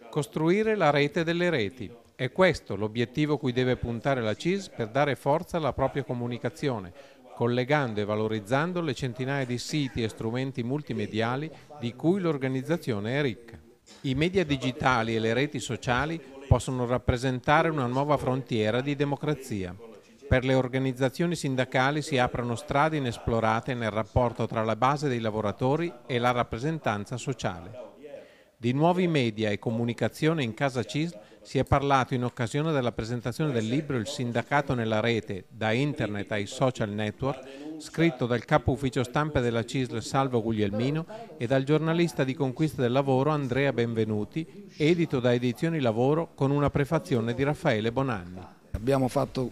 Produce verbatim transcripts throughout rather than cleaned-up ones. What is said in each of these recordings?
Costruire la rete delle reti. È questo l'obiettivo cui deve puntare la C I S per dare forza alla propria comunicazione, collegando e valorizzando le centinaia di siti e strumenti multimediali di cui l'organizzazione è ricca. I media digitali e le reti sociali possono rappresentare una nuova frontiera di democrazia. Per le organizzazioni sindacali si aprono strade inesplorate nel rapporto tra la base dei lavoratori e la rappresentanza sociale. Di nuovi media e comunicazione in casa C I S L si è parlato in occasione della presentazione del libro Il sindacato nella rete, da internet ai social network, scritto dal capo ufficio stampa della C I S L Salvo Guglielmino e dal giornalista di Conquista del Lavoro Andrea Benvenuti, edito da Edizioni Lavoro con una prefazione di Raffaele Bonanni. Abbiamo fatto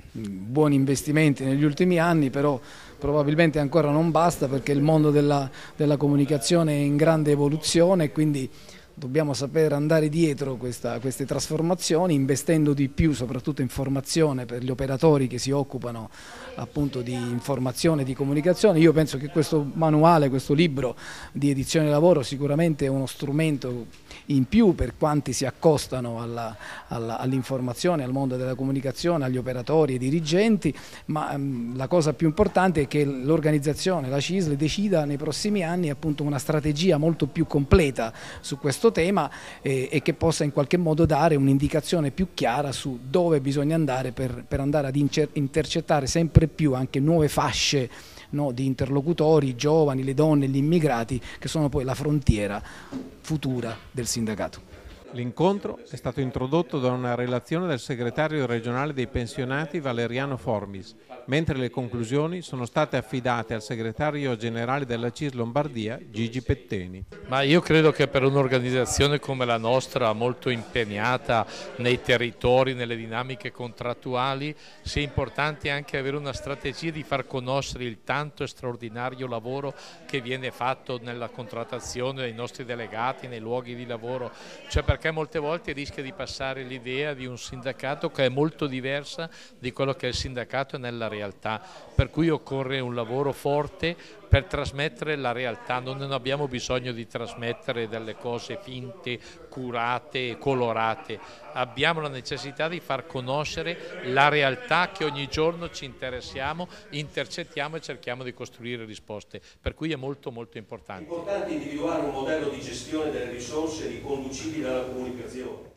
buoni investimenti negli ultimi anni, però probabilmente ancora non basta, perché il mondo della, della comunicazione è in grande evoluzione e quindi dobbiamo saper andare dietro questa, queste trasformazioni, investendo di più soprattutto in formazione per gli operatori che si occupano appunto di informazione e di comunicazione. Io penso che questo manuale, questo libro di Edizione Lavoro sicuramente è uno strumento in più per quanti si accostano all'informazione, al mondo della comunicazione, agli operatori e ai dirigenti, ma um, la cosa più importante è che l'organizzazione, la C I S L, decida nei prossimi anni appunto una strategia molto più completa su questo tema e, e che possa in qualche modo dare un'indicazione più chiara su dove bisogna andare per, per andare ad intercettare sempre più anche nuove fasce, no, di interlocutori, i giovani, le donne, gli immigrati, che sono poi la frontiera futura del sindacato. L'incontro è stato introdotto da una relazione del segretario regionale dei pensionati Valeriano Formis, mentre le conclusioni sono state affidate al segretario generale della C I S Lombardia Gigi Petteni. Ma io credo che per un'organizzazione come la nostra, molto impegnata nei territori, nelle dinamiche contrattuali, sia importante anche avere una strategia di far conoscere il tanto straordinario lavoro che viene fatto nella contrattazione dei nostri delegati, nei luoghi di lavoro, cioè perché molte volte rischia di passare l'idea di un sindacato che è molto diversa di quello che è il sindacato nella realtà, per cui occorre un lavoro forte per trasmettere la realtà. Non abbiamo bisogno di trasmettere delle cose finte, curate, colorate, abbiamo la necessità di far conoscere la realtà che ogni giorno ci interessiamo, intercettiamo e cerchiamo di costruire risposte, per cui è molto molto importante. È importante individuare un modello di gestione delle risorse riconducibili alla comunicazione.